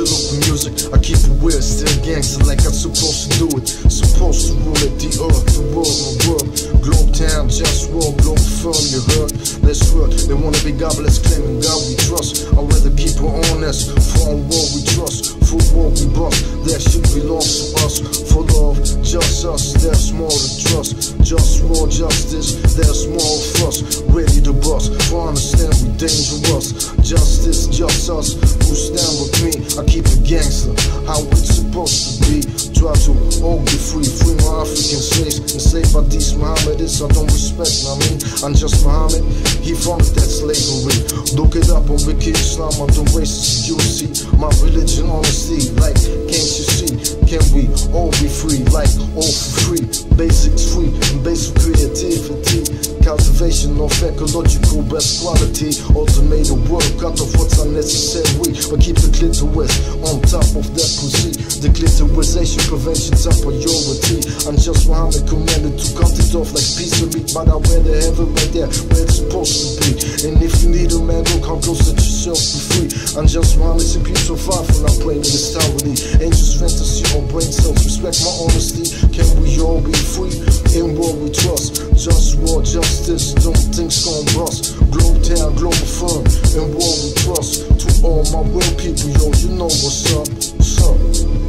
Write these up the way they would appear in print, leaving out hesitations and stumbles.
of the music, I keep it weird, still gangster like I'm supposed to do it. Supposed to rule at the earth, the world, my world. Globetown, JustWar, Globalfirm, you heard? Let's work, they wanna be godless, claiming God we trust. I'd rather keep it honest, for on war we trust. For war we bust, that shit belongs to us. For love, just us, there's more to trust. Just war, justice, there's more of us. Ready to bust, for understand we dangerous. Justice, just us, who stand with me. I keep it gangster, how it's supposed to be. Try to all be free, free my African slaves. Enslaved by these Mohammedists, I don't respect, I mean, I'm just Muhammad, he funded that slavery. Look it up on Wiki Islam, I'm the racist, you see. My religion, honesty, like, can't you see? Can we all be free, like, all for free? Basics free, and basic creativity. Cultivation of ecological best quality. Automated work, cut off what's unnecessary. But keep the clitoris on top of that pussy. The clitorisation prevention top priority. I'm just Muhammad commanded to cut it off like piece of meat. But I wear the heaven right there where it's supposed to be. And if you need a man, go come close, let yourself be free. I'm just Muhammad, simply survive when I'm playing in this tyranny. Angels fantasy or brain cells, respect my honesty. Can we all be free? In what we trust. Just war, justice, don't think's gon' bust. Globetown, Globalfirm, in what we trust. To all my real people, yo, you know what's up, what's up.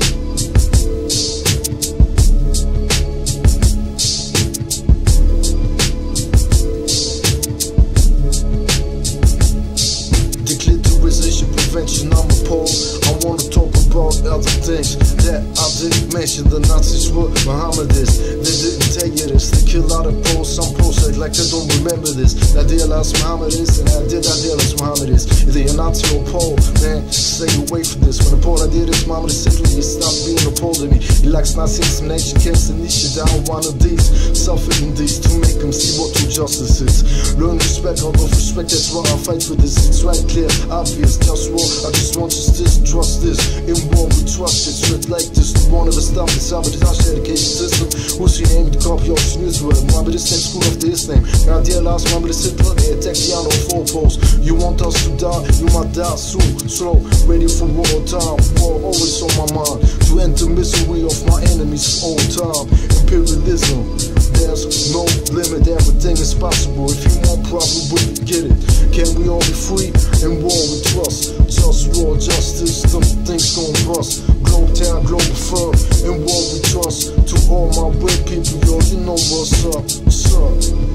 Prevention, I'm appalled. I wanna talk about other things that I didn't mention. The Nazis were Mohammedists. They didn't tell you this. They kill out of Poles. Some Poles act like they don't remember this. I realize Mohammedists, and I realize Mohammedists. Either you're Nazi or Pole, man, stay away from this. When the Pole I did this, Mohammedist simply he stopped being a Pole to me. He likes Nazis, some nation camps, and he should down one of these. Suffering these to make him see what true justice is. Learn respect, out of respect, that's why I fight for this. It's right, clear, obvious, just war. I just want you to trust this. In war we trust it, straight like this. The one of the stuff, the sabotage education system. Who's your name? The copy of Israel. Mohammedist name, school after his name. Now dear last Mohammedist Hitler, they attack the on 4 posts. You want us to die, you might die soon. Slow, ready for war time. War always on my mind. To end the misery of my enemies for all time. Imperialism, there's no limit, everything is possible. If you want, probably we get it. Can we all be free? In war we trust. Just war, justice, them things gon' bust. Globetown, Globalfirm, in war we trust. To all my real people, yo, you know what's up, what's up.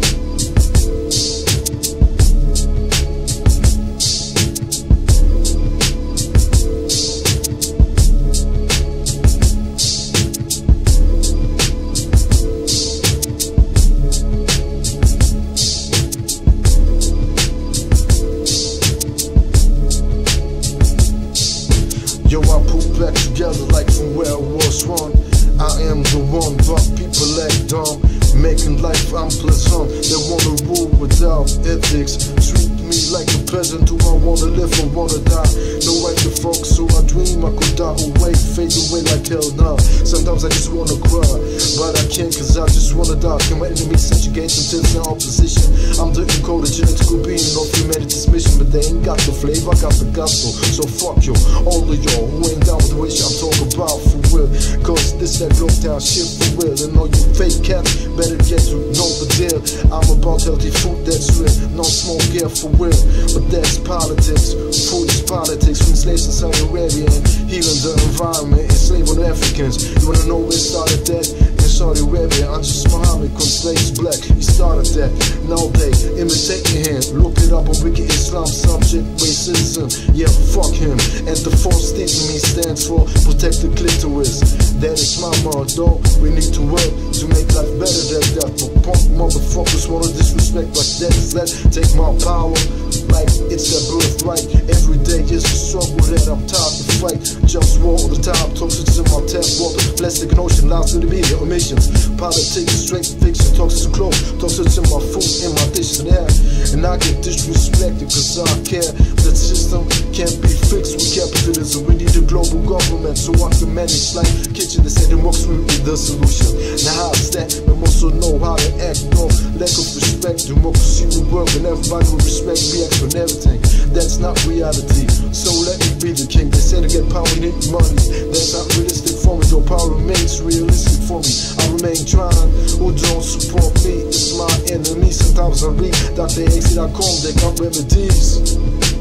Yo, I put back together like from where I was one. I am the one, but people act dumb, making life unpleasant. They wanna rule without ethics. Treat me like a peasant. Do I wanna live or wanna die? No right to focus, so I dream I could die away, fade away like hell now. Sometimes I just wanna cry, but I can't cause I just wanna die. Can my enemies subjugate until they're in opposition? I'm the encoded genetical being of humanity's mission, but they ain't got the flavor, I got the gospel. So fuck you, all of y'all who ain't down with the wish I'm talking about for real. Cause this that Globetown shit for real. And all you fake cats better get to know the deal. I'm about healthy food that's real, no smoke here for real. But that's politics, food is politics. From slaves in Saudi Arabia and healing the environment, enslaving Africans. You wanna know where it started that? In Saudi Arabia, I'm just Muhammad, cause slaves black, he started that. Now they imitating him, look it up on Wiki Islam, subject racism. Yeah, fuck him. And the false statement stands for protect the clitoris. That is my motto. We need to work to make life better than that. But punk motherfuckers wanna disrespect like that. Let's take my power like it's their birthright. Every day is a struggle that I'm tired to fight. Just war all the time, toxins in my tap water. Plastic and ocean, lies to the media, omissions. Politics, straight fiction, toxins and clothes. Toxins in my food, in my dishes and air. And I get disrespected cause I care. That system can't be fixed with capitalism. We need a global government so I can manage like kitchen. They say democracy will be the solution. Now how's that? We also know how to act, no lack of respect. Democracy will work and everybody will respect me. and everything. That's not reality, so let me be the king. They say to get power you need money. That's not realistic for me, though power remains realistic for me. I remain trying, who don't support me is my enemy. Sometimes I read .tt.com, they got remedies.